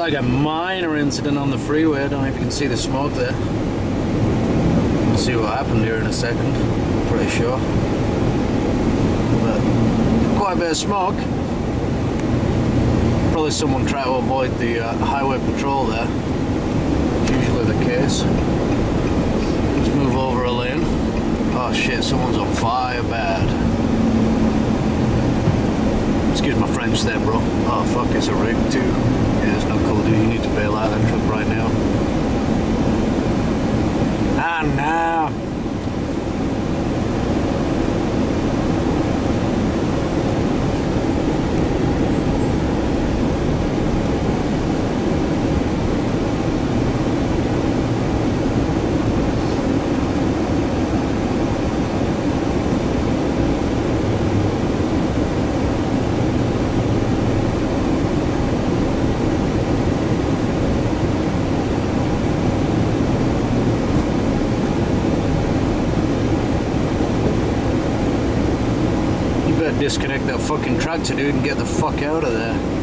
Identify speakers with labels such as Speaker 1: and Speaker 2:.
Speaker 1: like a minor incident on the freeway. I don't know if you can see the smoke there. We'll see what happened here in a second. Pretty sure. But quite a bit of smoke. Probably someone trying to avoid the highway patrol there. It's usually the case. Let's move over a lane. Oh shit, someone's on fire bad. Excuse my French there, bro. Oh fuck, it's a rig too. Yeah, it's not cool, dude. You need to bail out of that truck right now. Ah, no. Disconnect that fucking tractor, dude, and get the fuck out of there.